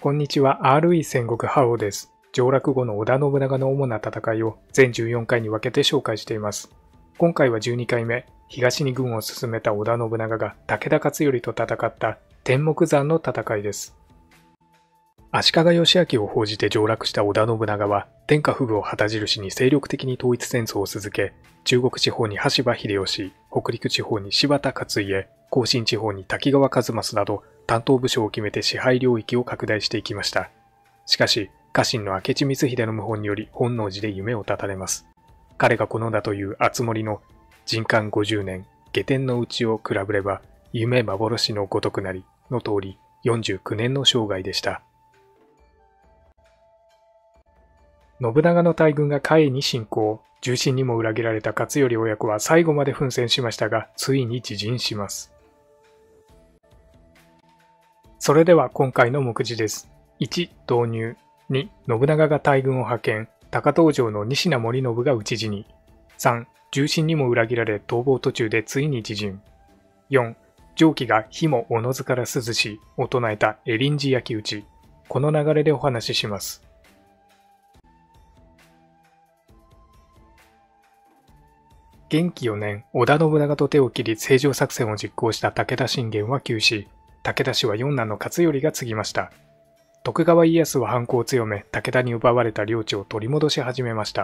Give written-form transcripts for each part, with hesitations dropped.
こんにちは、RE 戦国覇王です。上洛後の織田信長の主な戦いを全14回に分けて紹介しています。今回は12回目、東に軍を進めた織田信長が武田勝頼と戦った天目山の戦いです。足利義昭を奉じて上洛した織田信長は、天下布武を旗印に精力的に統一戦争を続け、中国地方に羽柴秀吉、北陸地方に柴田勝家、甲信地方に滝川一益など、担当部署を決めて支配領域を拡大していきました。しかし、家臣の明智光秀の謀反により本能寺で夢を絶たれます。彼が好んだという熱盛の仁寛50年、下天の内を比べれば、夢幻のごとくなりの通り、49年の生涯でした。信長の大軍が甲斐に侵攻、重臣にも裏切られた勝頼親子は最後まで奮戦しましたが、ついに自陣します。それでは今回の目次です。1、導入。2、信長が大軍を派遣、高遠城の西名盛信が討ち死に。3、重臣にも裏切られ逃亡途中でついに自陣。4、上記が火もおのずから涼しを唱えたエリンジ焼き討ち。この流れでお話しします。元亀4年、織田信長と手を切り成城作戦を実行した武田信玄は急死。武田氏は四男の勝頼が継ぎました。徳川家康は反抗を強め、武田に奪われた領地を取り戻し始めました。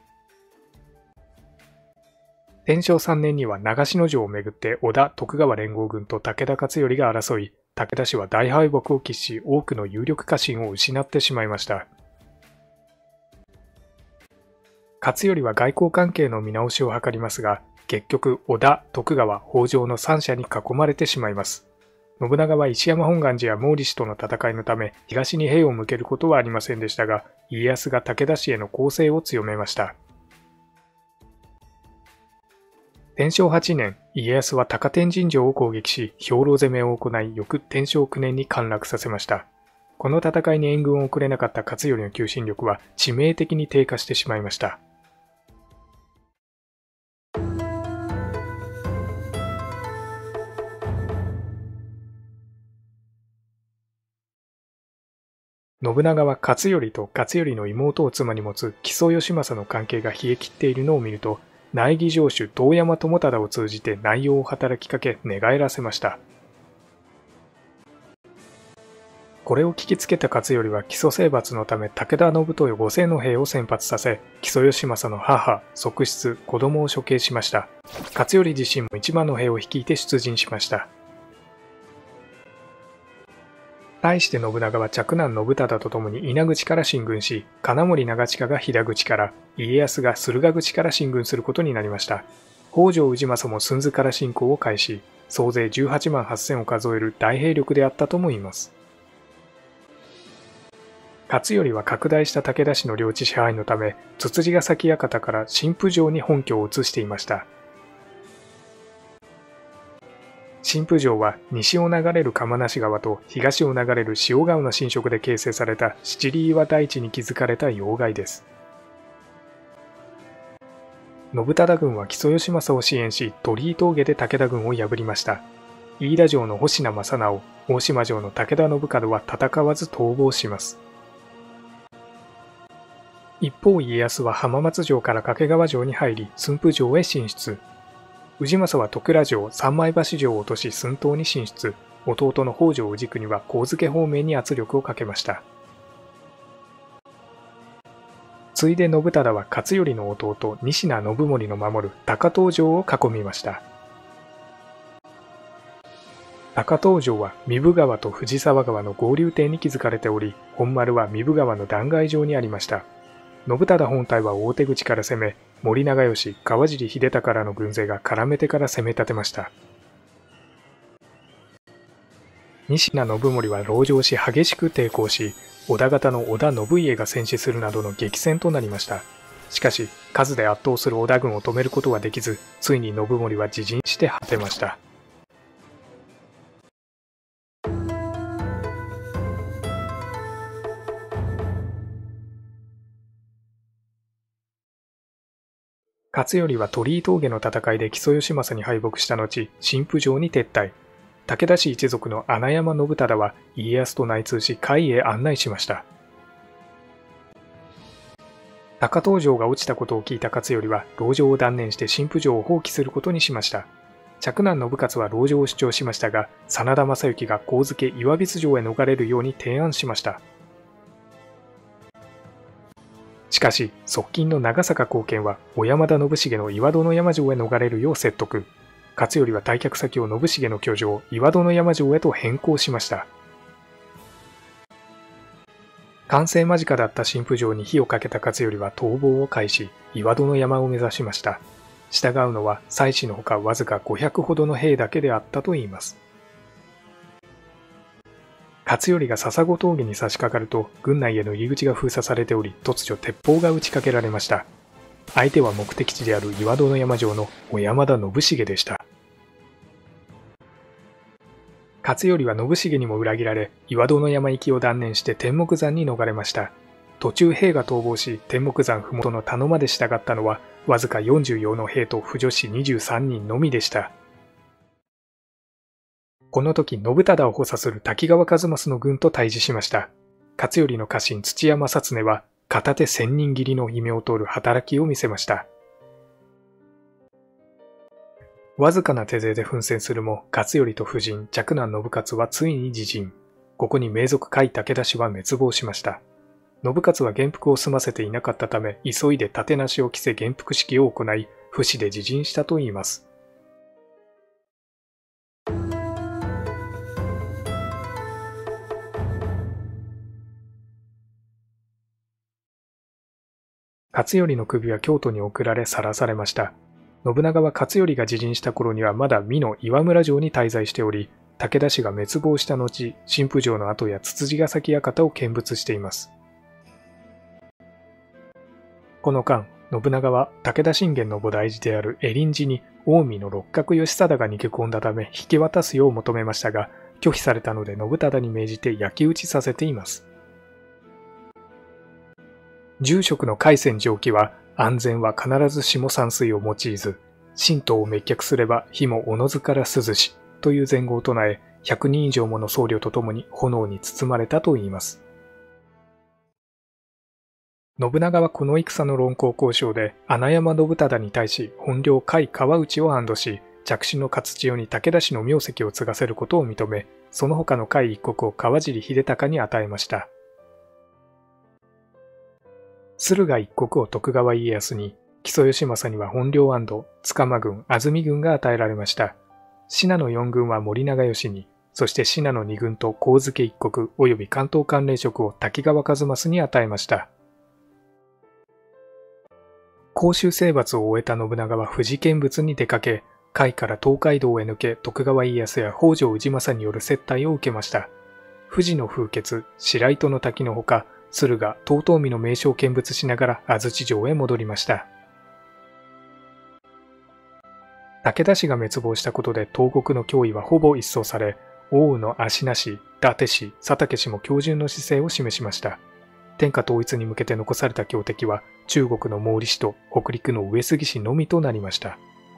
天正3年には長篠城をめぐって織田・徳川連合軍と武田勝頼が争い、武田氏は大敗北を喫し、多くの有力家臣を失ってしまいました。勝頼は外交関係の見直しを図りますが、結局織田、徳川、北条の3者に囲まれてしまいます。信長は石山本願寺や毛利氏との戦いのため東に兵を向けることはありませんでしたが、家康が武田氏への攻勢を強めました。天正8年、家康は高天神城を攻撃し、兵糧攻めを行い、翌天正9年に陥落させました。この戦いに援軍を送れなかった勝頼の求心力は致命的に低下してしまいました。信長は勝頼と勝頼の妹を妻に持つ木曽義政の関係が冷え切っているのを見ると、苗木城主遠山友忠を通じて内容を働きかけ寝返らせました。これを聞きつけた勝頼は木曽征伐のため武田信豊5000の兵を先発させ、木曽義政の母、側室、子供を処刑しました。勝頼自身も1万の兵を率いて出陣しました。対して信長は嫡男信忠と共に稲口から進軍し、金森長近が飛騨口から、家康が駿河口から進軍することになりました。北条氏政も寸津から侵攻を開始、総勢18万8000を数える大兵力であったとも言います。勝頼は拡大した武田氏の領地支配のため、つつじヶ崎館から新府城に本拠を移していました。新府城は西を流れる釜無川と東を流れる塩川の浸食で形成された七里岩台地に築かれた要害です。信忠軍は木曽義政を支援し、鳥居峠で武田軍を破りました。飯田城の保科正直、大島城の武田信門は戦わず逃亡します。一方、家康は浜松城から掛川城に入り、駿府城へ進出。氏政は戸倉城、三枚橋城を落とし駿東に進出。弟の北条氏国は上野方面に圧力をかけました。ついで信忠は勝頼の弟、西名信盛の守る高遠城を囲みました。高遠城は壬生川と藤沢川の合流点に築かれており、本丸は壬生川の断崖上にありました。信忠本体は大手口から攻め、森長吉、川尻秀孝らの軍勢が絡めてから攻め立てました。西名信盛は籠城し激しく抵抗し、織田方の織田信家が戦死するなどの激戦となりました。しかし、数で圧倒する織田軍を止めることはできず、ついに信盛は自陣して果てました。勝頼は鳥居峠の戦いで木曽義政に敗北した後、新府城に撤退。 武田氏一族の穴山信忠は家康と内通し甲斐へ案内しました。高遠城が落ちたことを聞いた勝頼は籠城を断念して新府城を放棄することにしました。嫡男信雄は籠城を主張しましたが、真田昌幸が上野岩櫃城へ逃れるように提案しました。しかし、側近の長坂貢献は小山田信繁の岩殿山城へ逃れるよう説得。勝頼は退却先を信繁の居城、岩殿山城へと変更しました。完成間近だった新府城に火をかけた勝頼は逃亡を開始、岩殿山を目指しました。従うのは妻子のほかわずか500ほどの兵だけであったといいます。勝頼が笹子峠に差し掛かると、軍内への入り口が封鎖されており、突如鉄砲が撃ちかけられました。相手は目的地である岩殿山城の小山田信繁でした。勝頼は信繁にも裏切られ、岩殿山行きを断念して天目山に逃れました。途中兵が逃亡し、天目山麓の田野まで従ったのは、わずか44の兵と婦女子23人のみでした。この時、信忠を補佐する滝川一益の軍と対峙しました。勝頼の家臣土屋正経は、片手千人斬りの異名を通る働きを見せました。わずかな手勢で奮戦するも、勝頼と夫人、嫡男信雄はついに自陣。ここに名族甲斐武田氏は滅亡しました。信雄は元服を済ませていなかったため、急いで盾なしを着せ元服式を行い、不死で自陣したといいます。勝頼の首は京都に送られ晒されました。信長は勝頼が自陣した頃にはまだ美濃岩村城に滞在しており、武田氏が滅亡した後、新府城の跡やつつじヶ崎館を見物しています。この間、信長は武田信玄の菩提寺である恵林寺に近江の六角義貞が逃げ込んだため引き渡すよう求めましたが、拒否されたので信忠に命じて焼き討ちさせています。住職の海泉上記は、安全は必ず下山水を用いず、神道を滅却すれば火もおのずから涼しという前後を唱え、100人以上もの僧侶とともに炎に包まれたといいます。信長はこの戦の論功交渉で穴山信忠に対し本領甲斐川内を安堵し、着手の勝千代に武田氏の名跡を継がせることを認め、その他の甲斐一国を川尻秀隆に与えました。駿河一国を徳川家康に、木曽義政には本領安堵、塚間軍、安住軍が与えられました。信濃四軍は森長吉に、そして信濃二軍と上野一国及び関東関連職を滝川一益に与えました。甲州征伐を終えた信長は富士見物に出かけ、甲斐から東海道へ抜け徳川家康や北条氏政による接待を受けました。富士の風穴、白糸の滝のほか、駿河、遠江の名所を見物しながら安土城へ戻りました。武田氏が滅亡したことで東国の脅威はほぼ一掃され、奥羽の芦名氏、伊達氏、佐竹氏も恭順の姿勢を示しました。天下統一に向けて残された強敵は中国の毛利氏と北陸の上杉氏のみとなりました。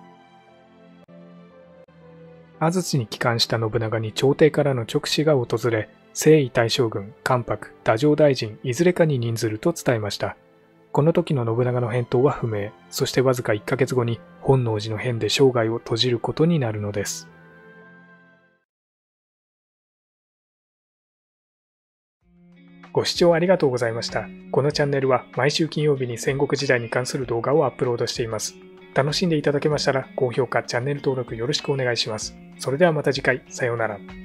安土に帰還した信長に朝廷からの勅使が訪れ、征夷大将軍、関白、太政大臣いずれかに任ずると伝えました。この時の信長の返答は不明、そしてわずか1ヶ月後に本能寺の変で生涯を閉じることになるのです。ご視聴ありがとうございました。このチャンネルは毎週金曜日に戦国時代に関する動画をアップロードしています。楽しんでいただけましたら高評価、チャンネル登録よろしくお願いします。それではまた次回、さようなら。